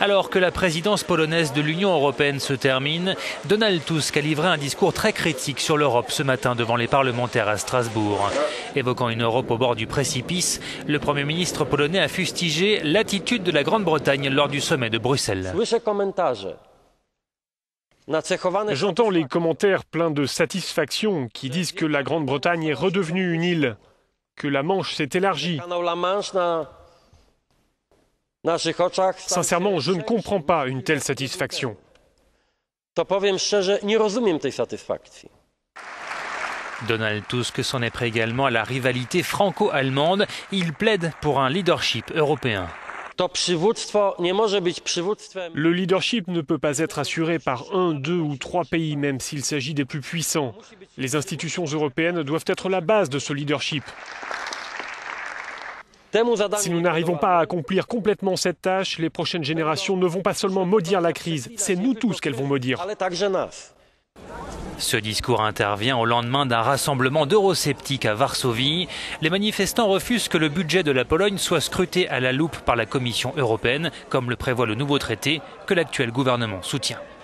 Alors que la présidence polonaise de l'Union européenne se termine, Donald Tusk a livré un discours très critique sur l'Europe ce matin devant les parlementaires à Strasbourg. Évoquant une Europe au bord du précipice, le Premier ministre polonais a fustigé l'attitude de la Grande-Bretagne lors du sommet de Bruxelles. J'entends les commentaires pleins de satisfaction qui disent que la Grande-Bretagne est redevenue une île, que la Manche s'est élargie. Sincèrement, je ne comprends pas une telle satisfaction. Donald Tusk s'en est pris également à la rivalité franco-allemande. Il plaide pour un leadership européen. Le leadership ne peut pas être assuré par 1, 2 ou 3 pays, même s'il s'agit des plus puissants. Les institutions européennes doivent être la base de ce leadership. Si nous n'arrivons pas à accomplir complètement cette tâche, les prochaines générations ne vont pas seulement maudire la crise, c'est nous tous qu'elles vont maudire. Ce discours intervient au lendemain d'un rassemblement d'eurosceptiques à Varsovie. Les manifestants refusent que le budget de la Pologne soit scruté à la loupe par la Commission européenne, comme le prévoit le nouveau traité que l'actuel gouvernement soutient.